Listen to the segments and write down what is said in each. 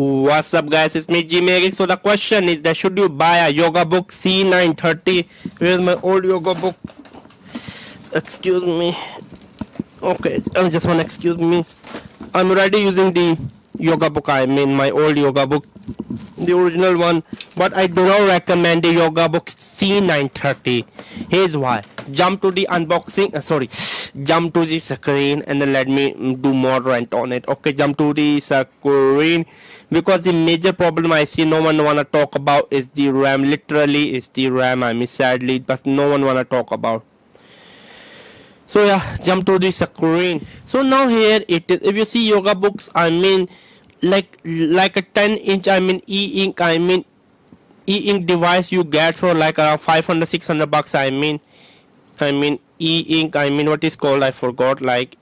What's up guys, it's me Geek. So the question is that should you buy a yoga book C930? Here's my old yoga book. Excuse me. Okay, just one excuse me. I'm already using the yoga book, I mean my old yoga book, the original one, but I do not recommend the yoga book C930. Here's why. Jump to the unboxing, jump to the screen and then let me do more rant on it. Okay, jump to the screen, because the major problem I see no one wanna talk about is the RAM. Literally it's the RAM, I mean sadly, but no one wanna talk about. So yeah, jump to the screen. So now here it is. If you see yoga books, I mean like a 10-inch, I mean e-ink, e-ink device you get for like around 500-600 bucks. I mean e-ink, what is called, I forgot, like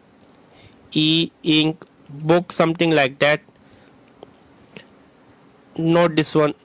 e-ink book, something like that. Not this one.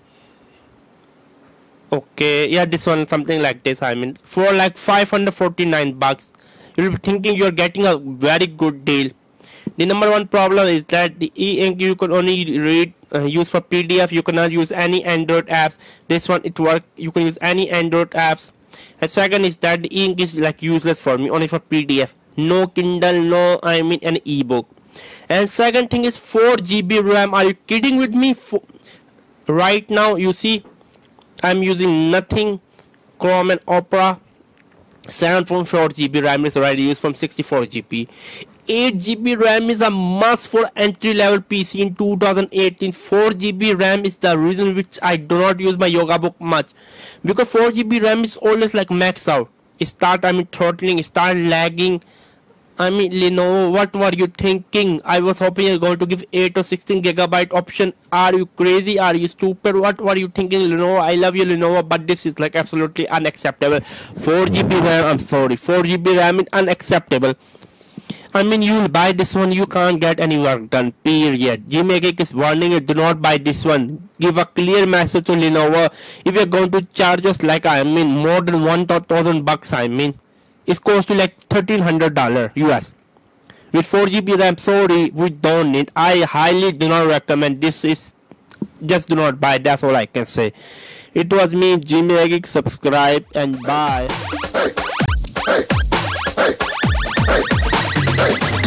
Okay, yeah, this one, something like this. I mean for like 549 bucks. You'll be thinking you're getting a very good deal. The number one problem is that the e-ink you can only read use for PDF. You cannot use any Android apps. This one it works. You can use any Android apps. And second is that the ink is like useless for me, only for PDF. No Kindle, no an ebook. And second thing is 4 GB RAM. Are you kidding with me? Right now you see I'm using nothing. Chrome and Opera. 7.4 GB RAM is already used from 64 GB. 8 GB RAM is a must for entry level PC in 2018. 4 GB RAM is the reason which I do not use my yoga book much, because 4 GB RAM is always like max out. It start throttling, it start lagging. Lenovo, what were you thinking? I was hoping you're going to give 8 or 16 gigabyte option. Are you crazy? Are you stupid? What were you thinking, Lenovo? I love you, Lenovo, but this is like absolutely unacceptable. 4 GB RAM, I'm sorry, 4 GB RAM is unacceptable. You'll buy this one, you can't get any work done, period. Geek is warning you, do not buy this one. Give a clear message to Lenovo. If you're going to charge us like more than 1,000 bucks, it costs to like $1,300 US. With 4 GB RAM, sorry, we don't need. I highly do not recommend. This is, just do not buy. That's all I can say. It was me, Geek. Subscribe and bye. Hey.